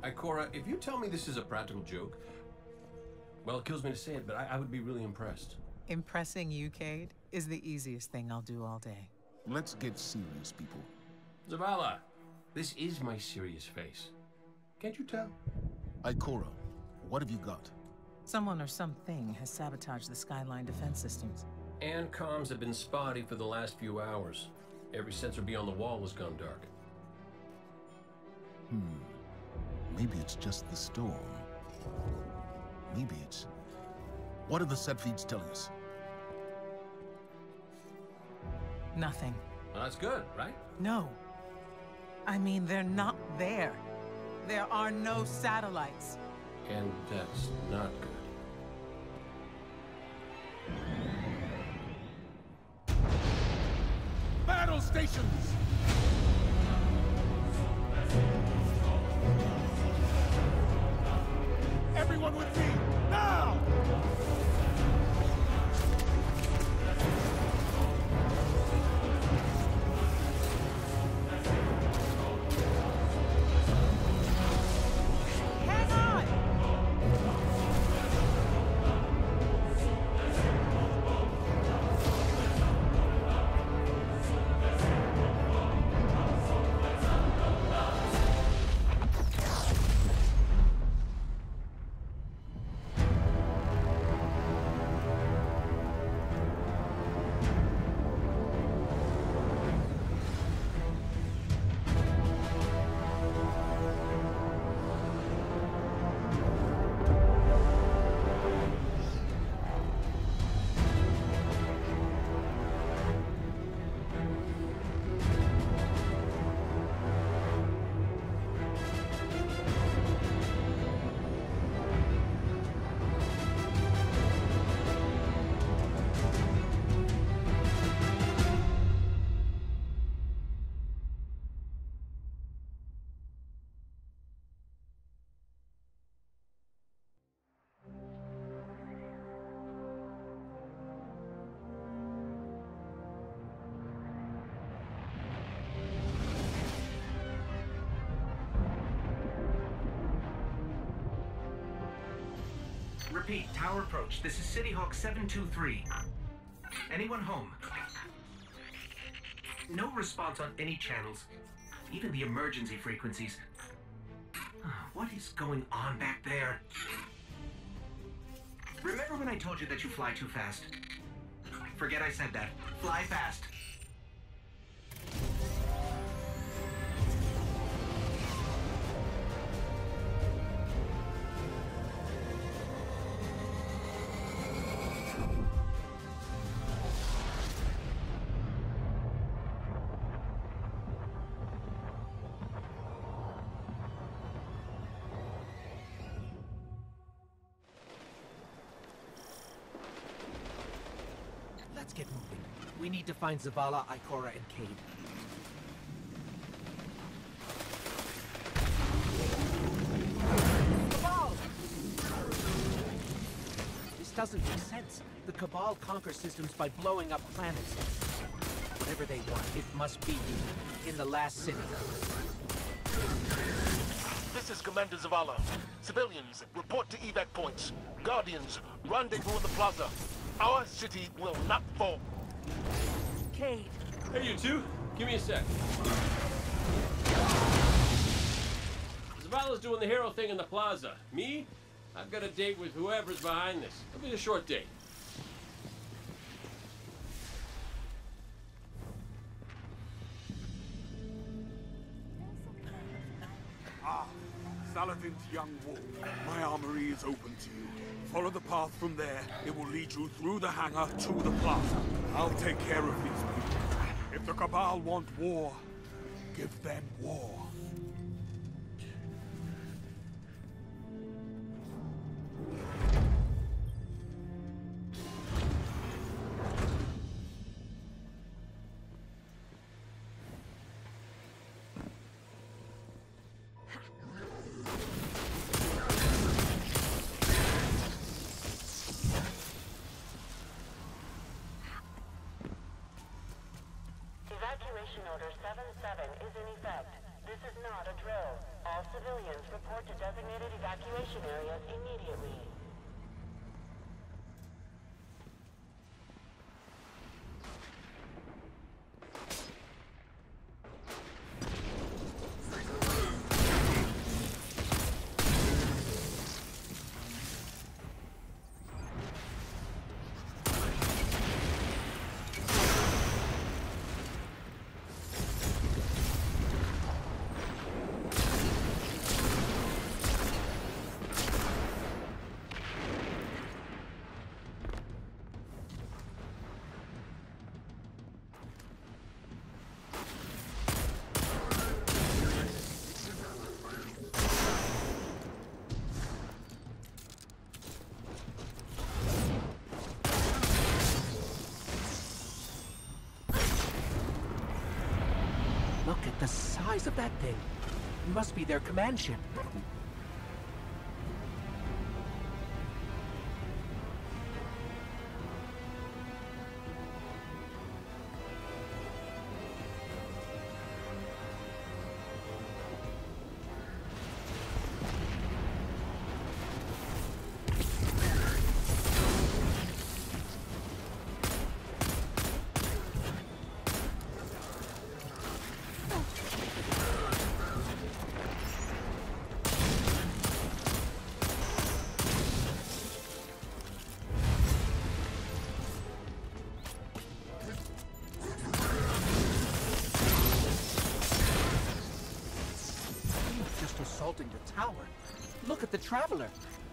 Ikora, if you tell me this is a practical joke, well, it kills me to say it, but I would be really impressed. Impressing you, Cade, is the easiest thing I'll do all day. Let's get serious, people. Zavala, this is my serious face. Can't you tell? Ikora, what have you got? Someone or something has sabotaged the Skyline defense systems. And comms have been spotty for the last few hours. Every sensor beyond the wall has gone dark. Maybe it's just the storm. Maybe it's... What are the set feeds telling us? Nothing. Well, that's good, right? No. I mean, they're not there. There are no satellites. And that's not good. Battle stations! Everyone with me, now! Hang on! Repeat, tower approach. This is City Hawk 723. Anyone home? No response on any channels, even the emergency frequencies. What is going on back there? Remember when I told you that you fly too fast? Forget I said that. Fly fast. Let's get moving. We need to find Zavala, Ikora, and Cade. Cabal! This doesn't make sense. The Cabal conquer systems by blowing up planets. Whatever they want, it must be in the last city. This is Commander Zavala. Civilians, report to evac points. Guardians, rendezvous in the plaza. Our city will not fall. Cade! Hey, you two. Give me a sec. Zavala's doing the hero thing in the plaza. Me? I've got a date with whoever's behind this. It'll be a short date. Saladin's young wolf. My armory is open to you. Follow the path from there. It will lead you through the hangar to the plaza. I'll take care of these people. If the Cabal want war, give them war. Evacuation order 77 is in effect. This is not a drill. All civilians report to designated evacuation areas immediately. Look at the size of that thing. It must be their command ship. Just assaulting the tower. Look at the Traveler.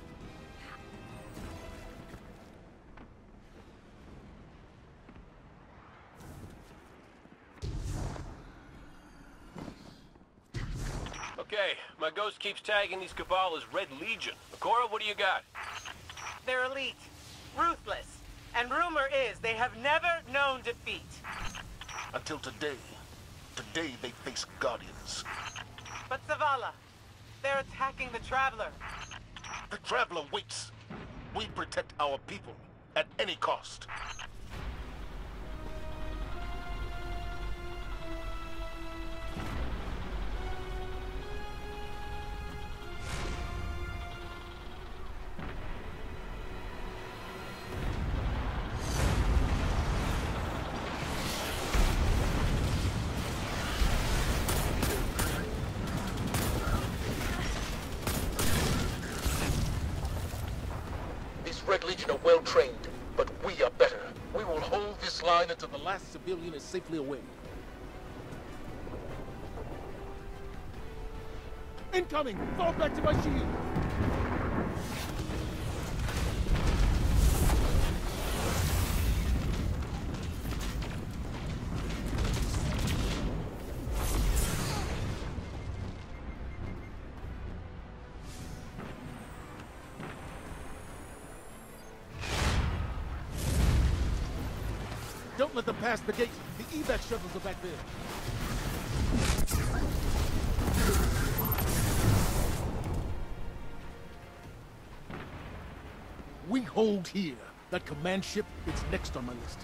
Okay, my ghost keeps tagging these Cabal as Red Legion. Ikora, what do you got? They're elite, ruthless, and rumor is they have never known defeat. Until today. Today they face Guardians. But Zavala, they're attacking the Traveler. The Traveler waits. We protect our people at any cost. Red Legion are well trained, but we are better. We will hold this line until the last civilian is safely away. Incoming! Fall back to my shield! Don't let them pass the gate. The evac shuttles are back there. We hold here. That command ship is next on my list.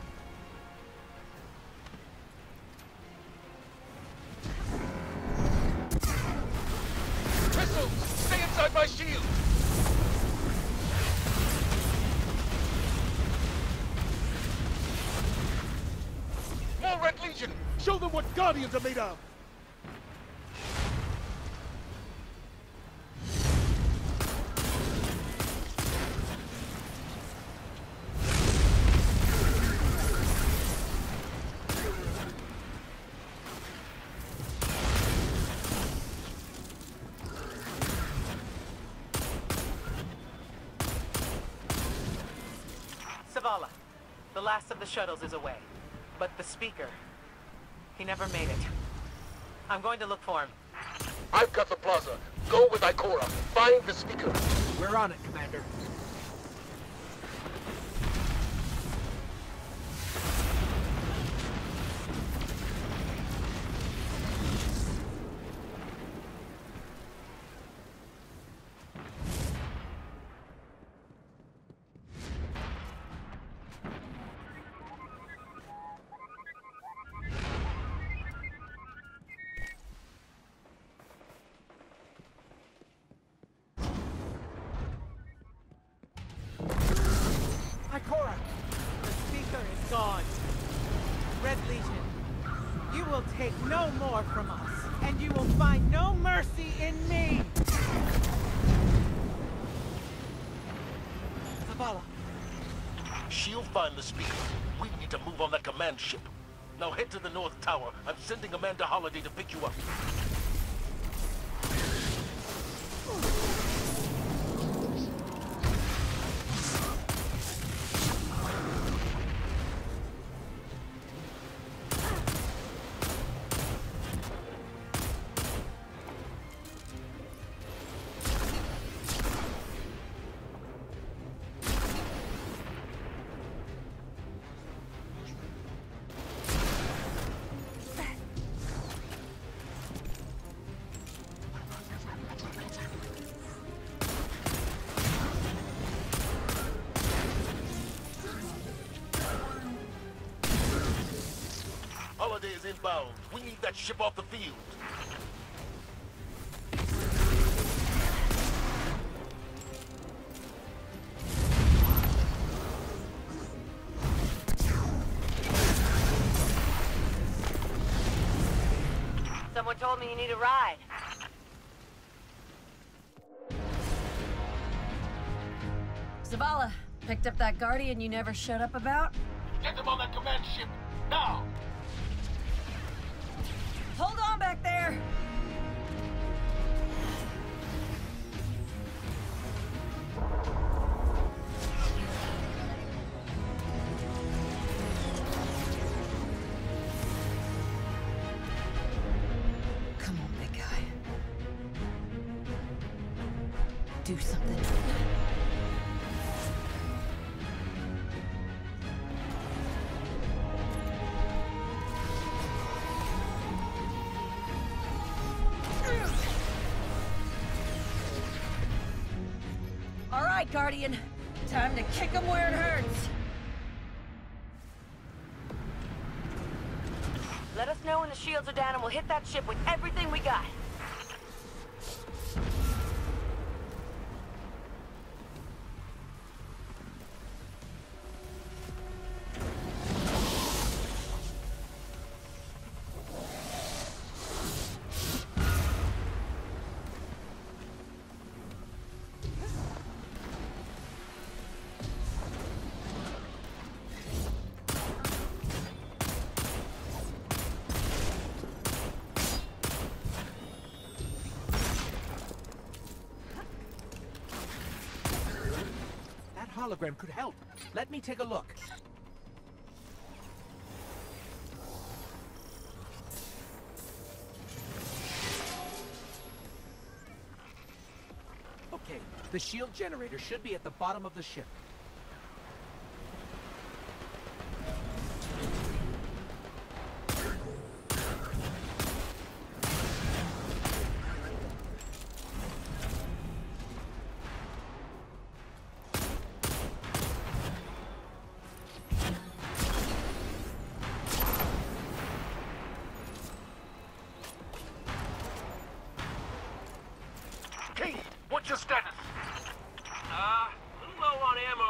Missiles! Stay inside my shield! More Red Legion! Show them what Guardians are made of! Zavala, the last of the shuttles is away. But the Speaker, he never made it. I'm going to look for him. I've got the plaza. Go with Ikora. Find the Speaker. We're on it, Commander. Red Legion. You will take no more from us, and you will find no mercy in me! Zavala. She'll find the speaker. We need to move on that command ship. Now head to the North Tower. I'm sending Amanda Holliday to pick you up. Holiday is inbound. We need that ship off the field. Someone told me you need a ride. Zavala, picked up that Guardian you never showed up about? Get them on that command ship, now! Hold on back there! Come on, big guy. Do something. All right, Guardian. Time to kick him where it hurts. Let us know when the shields are down and we'll hit that ship with everything we got. Hologram could help. Let me take a look. Okay, the shield generator should be at the bottom of the ship. Kate, what's your status? A little low on ammo.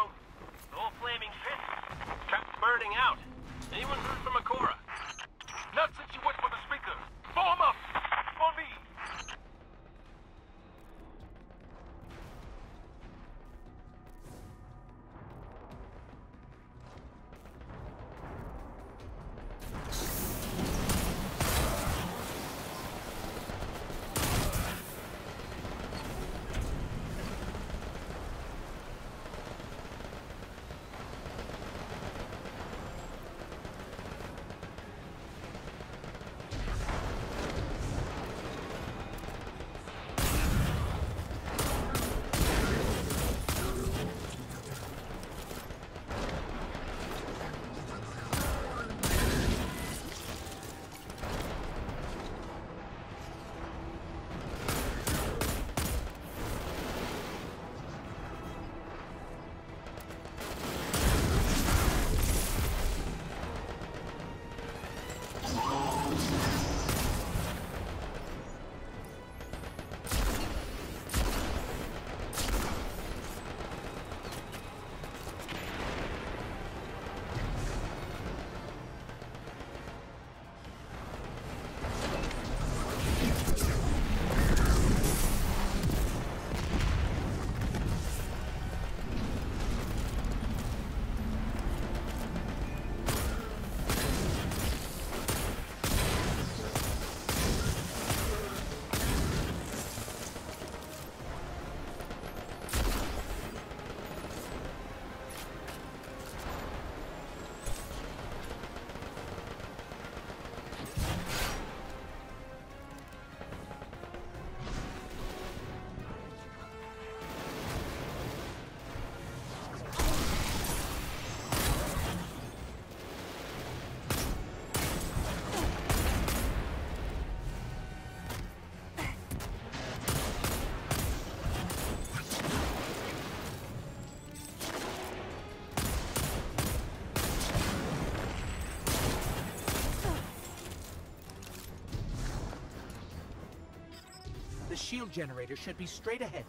shield generator should be straight ahead.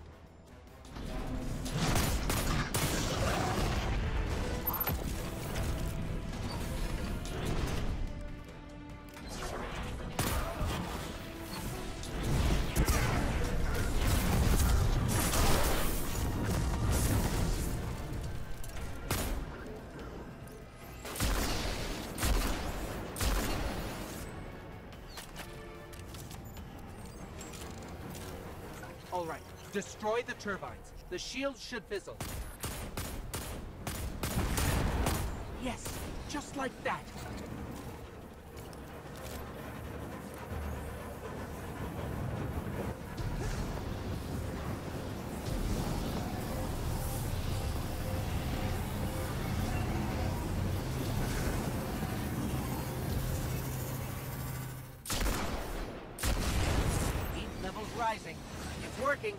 All right, destroy the turbines. The shields should fizzle. Yes, just like that. Heat levels rising. It's working.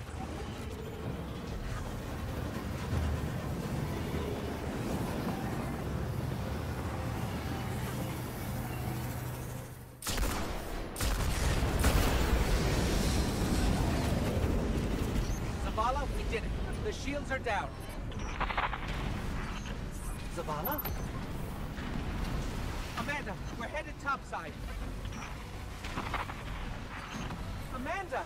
Zavala, we did it. The shields are down. Zavala? Amanda, we're headed topside. Amanda!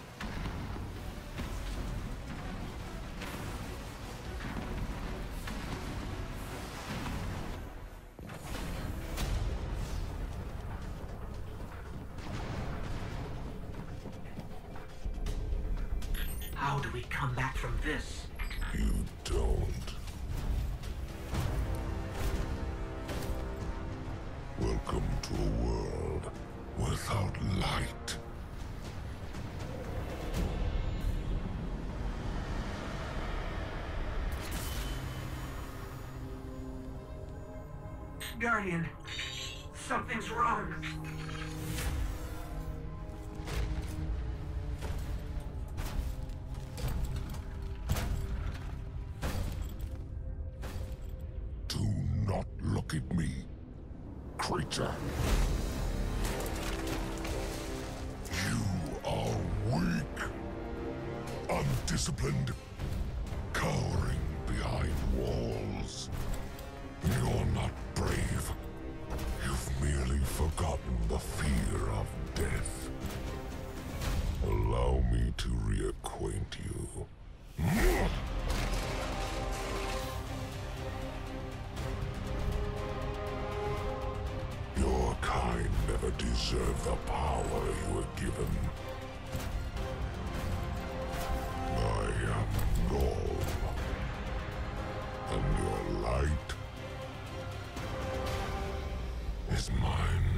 How do we come back from this? You don't. Welcome to a world without light. Guardian, something's wrong. Do not look at me, creature. You are weak, undisciplined, cowering behind walls. You're not brave. You've merely forgotten the fear of death. Allow me to reacquaint you. Your kind never deserved the power you were given. I am Null. And your light is mine.